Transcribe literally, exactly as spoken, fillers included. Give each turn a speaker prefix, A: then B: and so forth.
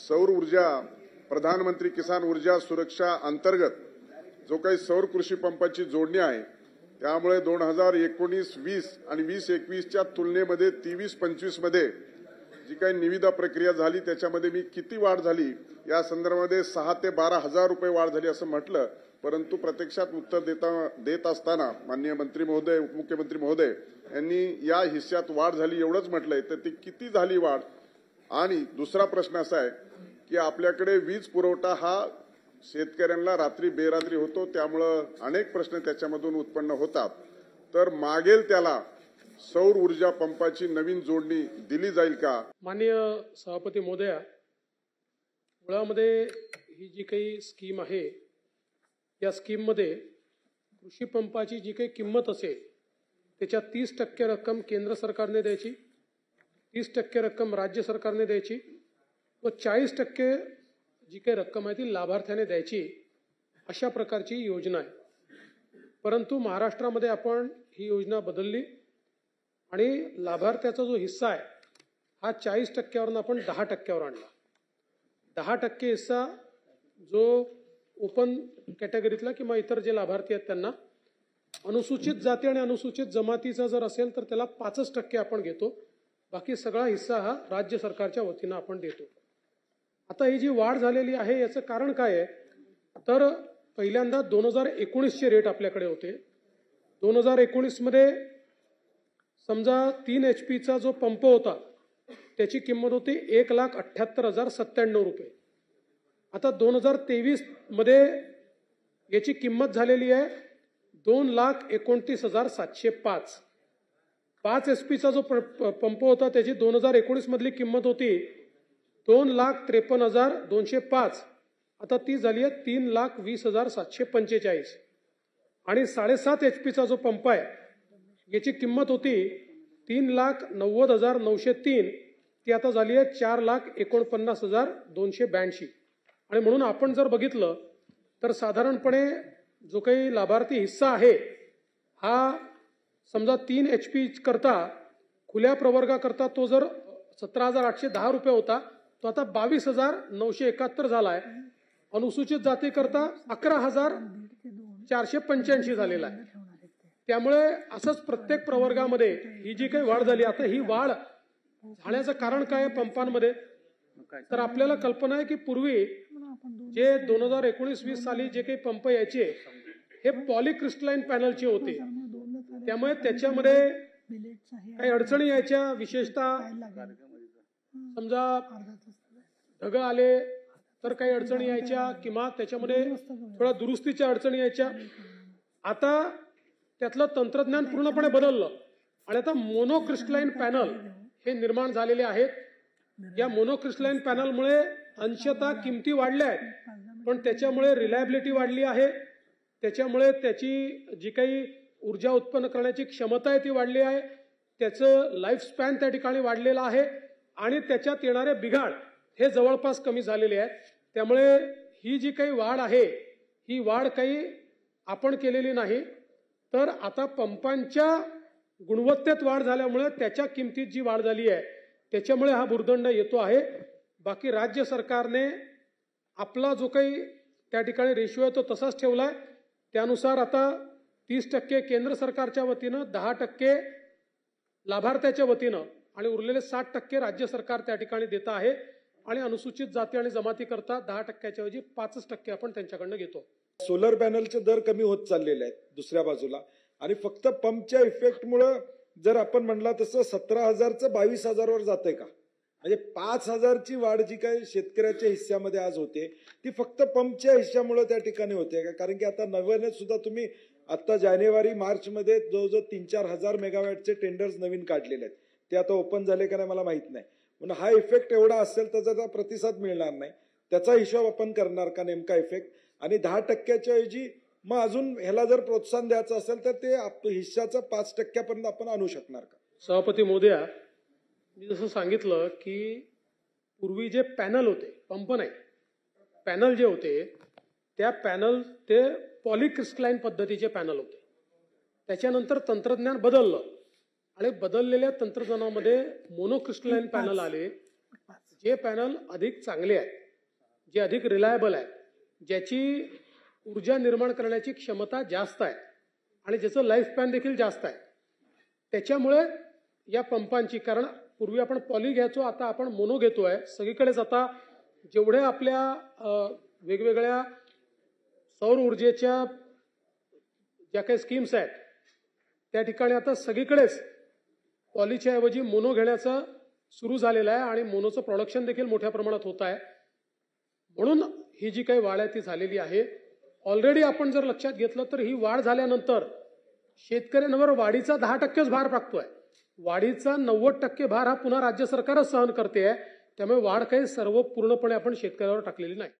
A: सौर ऊर्जा प्रधानमंत्री किसान ऊर्जा सुरक्षा अंतर्गत जो काही सौर कृषी पंपाची जोडणी आहे त्यामुळे दोन हजार एकोणीस वीस आणि वीस एकवीसच्या तुलनेमध्ये तेवीस पंचवीस मध्ये जी काही निविदा प्रक्रिया झाली त्याच्यामध्ये मी किती वाढ झाली या संदर्भामध्ये सहा ते बारा हजार रुपये वाढ झाली असं म्हटलं, परंतु प्रत्यक्षात उत्तर देता देत असताना माननीय मंत्री महोदय उपमुख्यमंत्री महोदय यांनी या हिस्स्यात वाढ झाली एवढंच म्हटलंय, तर ती किती झाली वाढ? आणि दुसरा प्रश्न असा आहे की आपल्याकडे वीज पुरवठा हा शेतकऱ्यांना रात्री बेरात्री होतो, त्यामुळे अनेक प्रश्न त्याच्यामधून उत्पन्न होतात, तर मागेल त्याला सौर ऊर्जा पंपाची नवीन जोडणी दिली जाईल का?
B: माननीय सभापती महोदया, मुळामध्ये ही जी काही स्कीम आहे या स्कीम मध्ये कृषी पंपाची जी काही किंमत असेल त्याच्या तीस टक्के रक्कम केंद्र सरकारने द्यायची, तीस टक्के रक्कम राज्य सरकारने द्यायची व चाळीस टक्के जी काही रक्कम आहे ती लाभार्थ्याने द्यायची, अशा प्रकारची योजना आहे। परंतु महाराष्ट्रामध्ये आपण ही योजना बदलली आणि लाभार्थ्याचा जो हिस्सा आहे हा चाळीस टक्क्यावरून आपण दहा टक्क्यावर आणला। दहा टक्के हिस्सा जो ओपन कॅटेगरीतला किंवा इतर जे लाभार्थी आहेत त्यांना, अनुसूचित जाती आणि अनुसूचित जमातीचा जर असेल तर त्याला पाचच टक्के आपण घेतो, बाकी सगळा हिस्सा हा राज्य सरकारच्या वतीनं आपण देतो। आता ही जी वाढ झालेली आहे याचं कारण काय आहे, तर पहिल्यांदा दोन हजार एकोणीसचे रेट आपल्याकडे होते। दोन हजार एकोणीस मध्ये समजा तीन एच पीचा जो पंप होता त्याची किंमत होती एक लाख अठ्ठ्याहत्तर हजार सत्त्याण्णव रुपये। आता दोन हजार तेवीस मध्ये याची किंमत झालेली आहे दोन लाख एकोणतीस हजार सातशे पाच। पाच एच पीचा जो पंप होता त्याची दोन हजार एकोणीस मधली किंमत होती दोन लाख त्रेपन्न हजार दोनशे पाच, आता ती झाली आहे तीन लाख वीस हजार सातशे पंचेचाळीस। आणि साडेसात एच पीचा जो पंप आहे याची किंमत होती तीन लाख नव्वद हजार नऊशे तीन, ती आता झाली आहे चार लाख एकोणपन्नास हजार दोनशे ब्याऐंशी। आणि म्हणून आपण जर बघितलं तर साधारणपणे जो काही लाभार्थी हिस्सा आहे हा समजा तीन एच पी करता खुल्या प्रवर्गाकरता तो जर सतरा हजार आठशे दहा रुपये होता तो आता बावीस हजार नऊशे एकाहत्तर झाला आहे। अनुसूचित जाती करता अकरा हजार चारशे पंच्याऐंशी झालेला आहे। त्यामुळे असंच प्रत्येक प्रवर्गामध्ये ही जी काही वाढ झाली, आता ही वाढ झाल्याचं कारण काय आहे पंपांमध्ये, तर आपल्याला कल्पना आहे की पूर्वी जे दोन हजार एकोणीस वीस साली जे काही पंप यायचे हे पॉलिक्रिस्टलाइन पॅनलचे होते, त्यामुळे त्याच्यामध्ये काही अडचणी यायच्या, विशेषतः समजा ढग आले तर काही अडचणी यायच्या किंवा त्याच्यामध्ये थोड्या दुरुस्तीच्या अडचणी यायच्या। आता त्यातलं तंत्रज्ञान पूर्णपणे बदललं आणि आता मोनोक्रिस्टलाइन पॅनल हे निर्माण झालेले आहेत। या मोनोक्रिस्टलाइन पॅनलमुळे अंशतः किमती वाढल्या आहेत, पण त्याच्यामुळे रिलायबिलिटी वाढली आहे, त्याच्यामुळे त्याची जी काही ऊर्जा उत्पन्न करण्याची क्षमता आहे ती वाढली आहे, त्याचं लाईफ स्पॅन त्या ठिकाणी वाढलेलं आहे आणि त्याच्यात येणारे बिघाड हे जवळपास कमी झालेले आहेत। त्यामुळे ही जी काही वाढ आहे ही वाढ काही आपण केलेली नाही, तर आता पंपांच्या गुणवत्तेत वाढ झाल्यामुळे त्याच्या किमतीत जी वाढ झाली आहे त्याच्यामुळे हा भुर्दंड येतो आहे। बाकी राज्य सरकारने आपला जो काही त्या ठिकाणी रेशिओ आहे तो तसाच ठेवलाय, त्यानुसार आता तीस टक्के केंद्र सरकारच्या वतीनं, दहा टक्के लाभार्थ्याच्या वतीनं आणि उरलेले साठ टक्के राज्य सरकार त्या ठिकाणी देत आहे। आणि अनुसूचित जाती आणि जमाती करता दहा टक्क्याच्या ऐवजी पाचच टक्के आपण त्यांच्याकडनं घेतो।
C: सोलर पॅनलचे दर कमी होत चाललेले आहेत दुसऱ्या बाजूला, आणि फक्त पंपच्या इफेक्टमुळे जर आपण म्हणला तसं सतरा हजारचं बावीस हजारवर जातंय का? म्हणजे पाच हजारची वाढ जी काही शेतकऱ्याच्या हिस्स्यामध्ये आज होते ती फक्त पंपच्या हिस्स्यामुळे त्या ठिकाणी होते का? कारण की आता नव्याने सुद्धा तुम्ही आता जानेवारी मार्च मध्ये जवळजवळ तीन चार हजार मेगावॅटचे टेंडर्स नवीन काढलेले आहेत, ते आता ओपन झाले का नाही मला माहित नाही। म्हणून हा इफेक्ट एवढा असेल तर त्याचा प्रतिसाद मिळणार नाही, त्याचा हिशोब आपण करणार का नेमका इफेक्ट? आणि दहा टक्क्याच्या ऐवजी मग अजून ह्याला जर प्रोत्साहन द्यायचं असेल तर ते हिस्साचं पाच टक्क्यापर्यंत आपण आणू शकणार का?
B: सभापती महोदया, मी जसं सांगितलं की पूर्वी जे पॅनल होते, पंप नाही पॅनल जे होते त्या पॅनल ते पॉलिक्रिस्टलाइन पद्धतीचे पॅनल होते। त्याच्यानंतर तंत्रज्ञान बदललं आणि बदललेल्या तंत्रज्ञानामध्ये मोनोक्रिस्टलाइन पॅनल आले, जे पॅनल अधिक चांगले आहेत, जे अधिक रिलायबल आहेत, ज्याची ऊर्जा निर्माण करण्याची क्षमता जास्त आहे आणि ज्याचं लाईफ स्पॅन देखील जास्त आहे, त्याच्यामुळे या पंपांची, कारण पूर्वी आपण पॉली घ्यायचो, आता आपण मोनो घेतोय. सगळीकडेच आता जेवढे आपल्या अ, वेगवेगळ्या सौर ऊर्जेच्या ज्या काही स्कीम्स आहेत त्या ठिकाणी आता सगळीकडेच पॉलीच्या ऐवजी मोनो घेण्याचं सुरू झालेलं आहे आणि मोनोचं प्रोडक्शन देखील मोठ्या प्रमाणात होत आहे. म्हणून ही जी काही वाढ आहे ती झालेली आहे. ऑलरेडी आपण जर लक्षात घेतलं तर ही वाढ झाल्यानंतर शेतकऱ्यांवर वाढीचा दहा टक्केच भार टाकतोय. वाढीचा नव्वद टक्के भार हा पुन्हा राज्य सरकारच सहन करते आहे. त्यामुळे वाढ काही सर्व पूर्णपणे आपण शेतकऱ्यावर टाकलेली नाही.